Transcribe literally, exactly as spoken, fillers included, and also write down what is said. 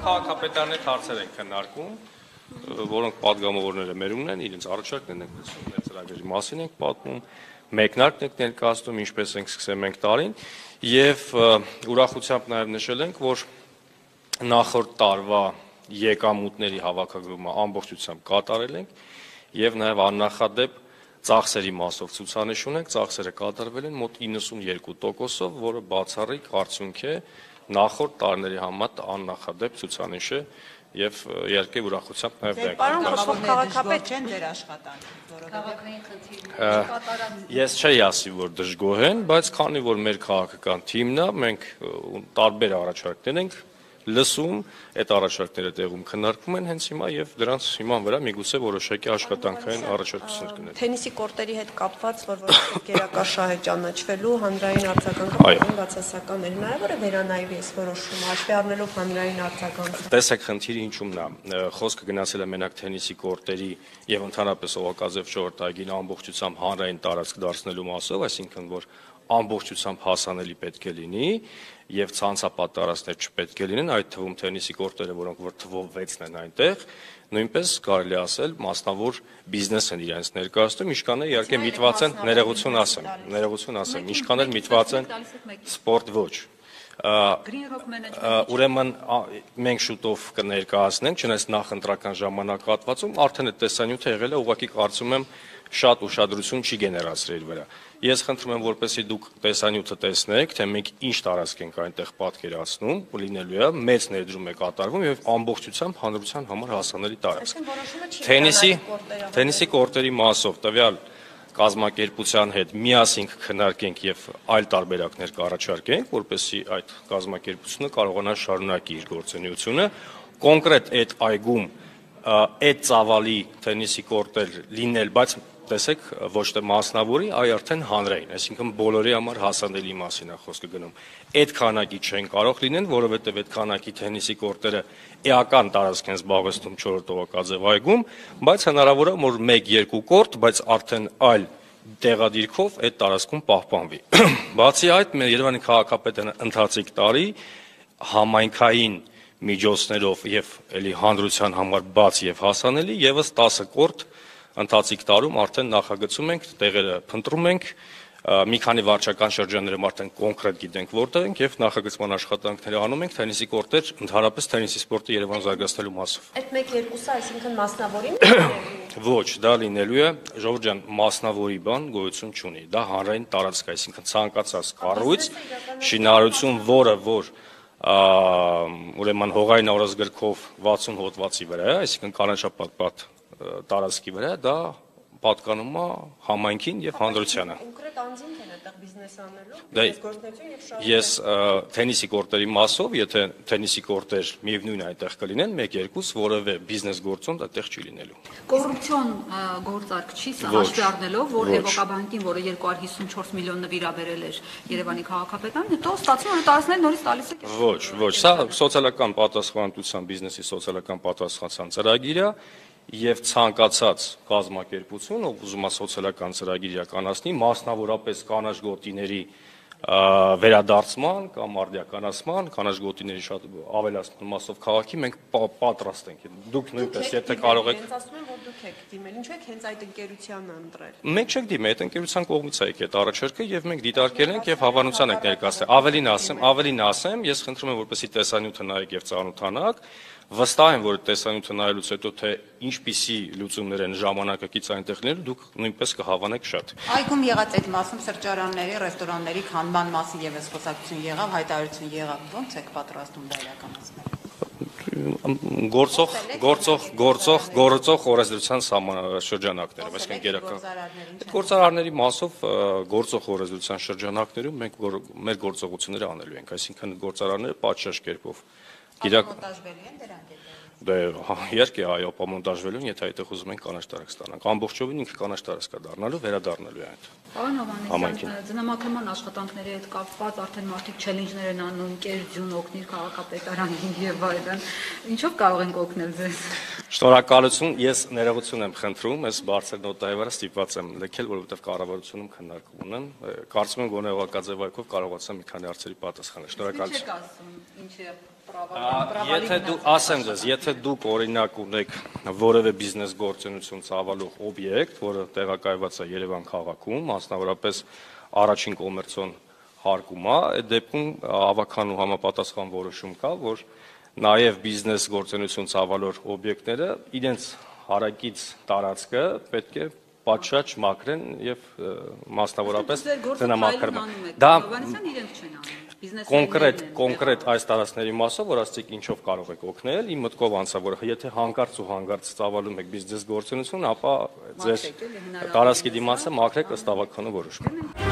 քաղաքապետարներ հարցեր են քննարկում, որոնք պատգամավորները մերումն են, իրենց առաջարկներն են գցում, մեր ծրագրերի մասին ենք պատմում, մեկնարկն ենք ներկայացնում, ինչպես ենք սկսել մենք տարին, եւ ուրախությամբ նաեւ նշել ենք, որ նախորդ տարվա եկամուտների հավաքագրումը ամբողջությամբ կատարել ենք եւ նաեւ աննախադեպ ծախսերի մասով ցուցանիշ ունենք, ծախսերը կատարվել են մոտ իննսունյոթ տոկոսով, որը բացառիկ արդյունք է նախորդ տարիների համեմատ աննախադեպ ցուցանիշը եւ իհարկե ուրախությամբ նաեւ դեպ Պարոն Խոսքով քաղաքապետ չեն ձեր աշխատանքը, Քաղաքային խնդիրներ։ Ես չի ասի, որ դժգոհ են, բայց քանի որ մեր քաղաքական թիմն է, մենք տարբեր առաջարկներ ենք լսում, այդ առաջարկները տեղում քննարկվում են հենց հիմա եւ դրանց հիման վրա միգուցե որոշակի աշխատանքային առաջարկություններ կնեն։ Թենիսի կորտերի հետ կապված, որ որոշակի գերակաշահ է ճանաչվելու հանրային արձագանքը բավական բացասական է։ Հնարավոր է վերանայվի այս որոշումը, հաշվի առնելով հանրային արձագանքը։ Տեսեք, խնդիրը ինչումն է։ Խոսքը գնացել է մենակ թենիսի կորտերի եւ ընդհանրապես Օղակաձև չորրորդայգին ամբողջությամբ հանրային տարածք դարձնելու մասով, այսինքն որ ամբողջությամբ հասանելի պետք է լինի եւ ցանցապատ տարածքներ չպետք է լինեն, այդ թվում թենիսի կորտերը, որոնք որ թվով վեցն են այնտեղ, նույնպես կարելի ասել մասնավոր բիզնես են իրենց ներկայացնում, ինչքան է իհարկե միտված են ներողություն ասեմ, ներողություն ասեմ, ինչքան էլ միտված են սպորտ ոչ։ Ուրեմն մենք շուտով կներկայացնենք, չնայած նախընտրական ժամանակահատվածում արդեն այդ տեսանյութը եղել է, ուղղակի կարծում եմ շատ ուշադրություն չի գեներացրել վրա։ Ես խնդրում եմ, որպեսզի դուք տեսանյութը տեսնեք, թե մենք ինչ տարածք ենք այնտեղ պատկերացնում, լինելու է, մեծ ներդրում է կատարվում եւ ամբողջությամբ հանրության համար հասանելի տարածք։ Թենիսի, թենիսի կորտերի մասով տվյալ կազմակերպության հետ միասին քննարկենք եւ այլ տարբերակներ կառաջարկենք, որպեսզի այդ կազմակերպությունը կարողանա շարունակի իր գործունեությունը։ Կոնկրետ այդ այգում այդ ծավալի թենիսի կորտեր լինել, բայց տեսեք, ոչ թե մասնավորի, այլ արդեն հանրային, այսինքն բոլորի համար հասանելի մասին է խոսքը գնում։ Այդ քանակի չեն կարող լինեն, որովհետև այդ քանակի թենիսի կորտերը էական տարածք են զբաղեցնում չորրորդ Օղակաձև այգում, բայց հնարավոր է, որ մեկ-երկու կորտ, բայց արդեն այլ տեղադիրքով այդ տարածքում պահպանվի։ Բացի այդ, մեր Երևանի քաղաքապետարանը ընթացիկ տարի համայնքային միջոցներով եւ էլի հանրության համար բաց եւ հասանելի եւս տասը կորտ ընթացիկ տարում արդեն նախագծում ենք, տեղերը փնտրում ենք, մի քանի վարչական շրջաններում արդեն կոնկրետ գիտենք որտեղ ենք եւ նախագծման աշխատանքները անում ենք թենիսի կորտեր ընդհանրապես թենիսի սպորտը Երևան զարգացնելու մասով։ Այդ մեկ-երկուսը, այսինքն մասնավորին Ոչ, դա լինելու է, Ժողովուրդ ջան, մասնավորի բան գոյություն չունի։ Դա հանրային տարածք է, այսինքն ցանկացած կառույց, շինարարություն, որը որ ուրեմն հողային օրենսգրքով վաթսուն հոդվածի վրա է, այսինքն կանաչապատ տարածքի վրա, դա պատկանում է համայնքին եւ հանրությանը։ Կոնկրետ անձինք են այդտեղ բիզնես անելու, Դա գործունեություն եւ շահ։ Ես թենիսի կորտերի մասով, եթե թենիսի կորտեր միևնույն այդտեղ կլինեն, մեկ-երկուս որևէ բիզնես գործոն այդտեղ չի լինելու։ Կոռուպցիոն գործարք չի սա հաշվի առնելով, որ Էվոկաբանկին, որը երկու հարյուր հիսունչորս միլիոն նվիրաբերել էր Երևանի քաղաքապետարան, հետո ստացվում է տարածքները նորից տալիս է։ Ոչ, ոչ, սա սոցիալական պատասխանատվության, բիզնեսի սոցիալական պատասխանատվության ծրագիր է եւ ցանկացած կազմակերպություն, ով ուզում է սոցիալական ծրագիր իրականացնի, մասնավորապես կանաչ գոտիների վերադարձման կամ արդիականացման, կանաչ գոտիների շատ ավելացման մասով քաղաքի մենք պատրաստ ենք։ Դուք նույնպես եթե կարող եք։ Հենց ասում եմ, որ դուք եք դիմել, ինչու եք հենց այդ ընկերությանը ընտրել։ Մենք չենք դիմել, այդ ընկերության կողմից է եկել այդ առաջարկը եւ մենք դիտարկել ենք եւ հավանության ենք ներկայացրել։ Ավելին ասեմ, ավելին ասեմ, ես խնդրում եմ, որպեսզի տեսանյութը նայեք եւ ծանոթանաք։ Վստահ եմ, որ տեսանյութը նայելուց հետո թե ինչպիսի լուծումներ են ժամանակակից այնտեղ լինելու, դուք նույնպես կհավանեք շատ։ Այգում եղած այդ մասում սրճարանների, ռեստորանների քանդման մասին եւս խոսակցություն եղավ, հայտարարություն եղավ, ո՞նց եք պատրաստում դա իրականացնել։ Գործող, գործող, գործող, գործող օրենսդրության շրջանակներով, այսինքն գերական։ Այդ գործարարների մասով գործող օրենսդրության շրջանակներում մենք մեր գործողությունները անելու ենք, այսինքն գործարարները պատշաճ կերպով Մոնտաժվելու են դրանք։ Դե իհարկե այո, պամոնտաժվելու են, եթե այդտեղ ուզում են կանաչ տարածք ստանանք։ Ամբողջովին ինքը կանաչ տարածք է դառնալու, վերադառնալու է այդ։ Պարոն Հովհաննիսյան, ձնամաքրման աշխատանքների հետ կապված արդեն մարդիկ չելենջներ են անում, կեր ձյուն օգնիր քաղաքապետարանին եւ այլն։ Ինչով կարող ենք օգնել ձեզ։ Շնորհակալություն, ես ներողություն եմ խնդրում, ես բարձր նոտայի վրա ստիպված եմ լքել, որովհետև կառավարությունում քննարկում ունեմ։ Կարծում եմ գոնե ուղղակաձևայքով կարողացա մի քանի հարցերի պատասխանել։ Շնորհակալություն։ Եթե դու ասեմ ձեզ, եթե դուք օրինակ ունեք որևէ բիզնես գործունեություն ծավալող օբյեկտ, որը տեղակայված է Երևան քաղաքում, մասնավորապես առաջին կոմերցիոն հարկում է, այդ դեպքում ավականու համապատասխան որոշում կա, որ նաև բիզնես գործունեություն ծավալող օբյեկտները իրենց հարակից տարածքը պետք է պատշաճ մաքրեն եւ մասնավորապես տնամաքրման։ Դա կոնկրետ կոնկրետ այս տարածքների մասով, որ ասեցիք ինչով կարող եք օգնել, իմ մտքով անցա, որ եթե հանկարծ ու հանկարծ ծավալում եք բիզնես գործունեություն, ապա ձեր տարածքի դիմացը մաքրեք ըստ ավականու որոշումի։